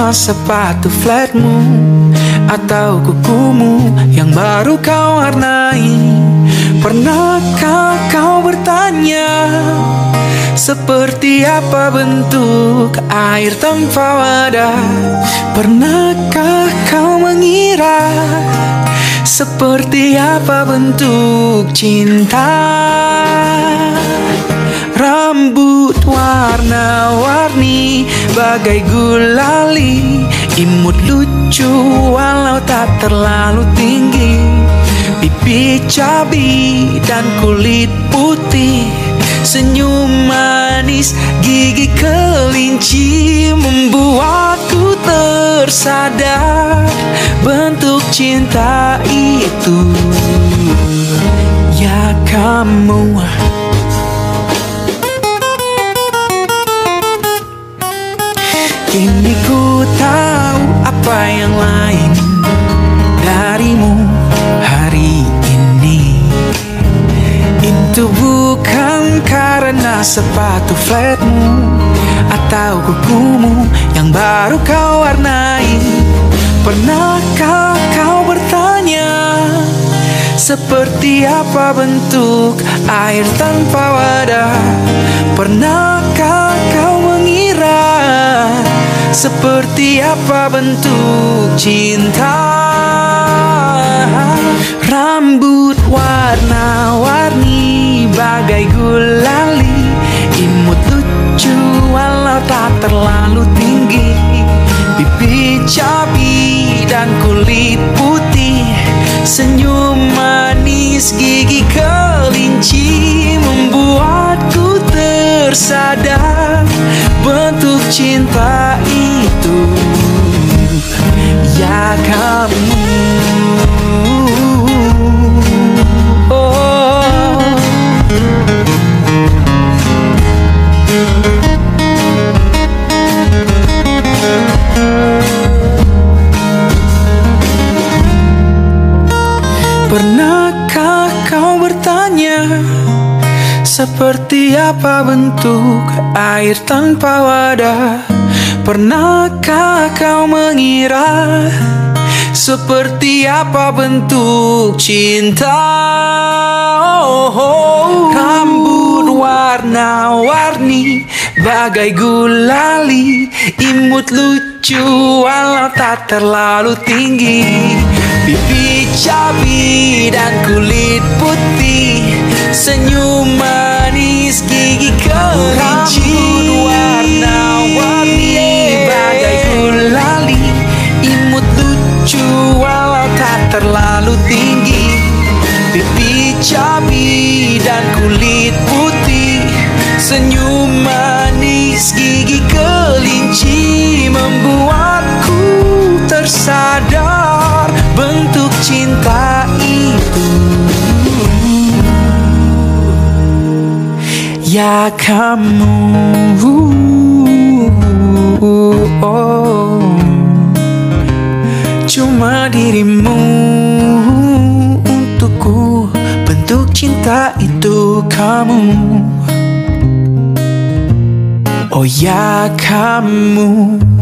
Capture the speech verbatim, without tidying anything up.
karena sepatu flatmu atau kukumu yang baru kau warnai. Pernahkah kau bertanya seperti apa bentuk air tanpa wadah? Pernahkah kau mengira seperti apa bentuk cinta? Rambut warna-warni bagai gulali, imut lucu walau tak terlalu tinggi, pipi cabi dan kulit putih, senyum manis gigi kelinci membuatku tersadar bentuk cinta itu. Ya kamu, kini ku tahu apa yang lain darimu hari ini. Itu bukan karena sepatu flatmu atau kukumu yang baru kau warnai. Pernahkah kau bertanya seperti apa bentuk air tanpa wadah? Pernahkah kau mengira seperti apa bentuk cinta? Rambut warna-warni bagai gulali, imut lucu walau tak terlalu tinggi, pipi cabi dan kulit putih, senyum manis gigi kelinci membuatku tersadar bentuk cinta itu. Ya kamu, oh. Pernahkah kau bertanya seperti apa bentuk air tanpa wadah? Pernahkah kau mengira seperti apa bentuk cinta? Oh, oh. Rambut warna-warni bagai gulali, imut lucu walau tak terlalu tinggi, pipi cabi dan kulit putih, senyum manis gigi kelinci. Rambut warna-warni bagai gulali, imut lucu walau tak terlalu tinggi, pipi cabi dan kulit putih, senyum manis gigi kelinci membuatku tersadar bentuk cinta itu. Ya kamu, oh. Cuma dirimu untukku bentuk cinta itu kamu. Oh ya kamu.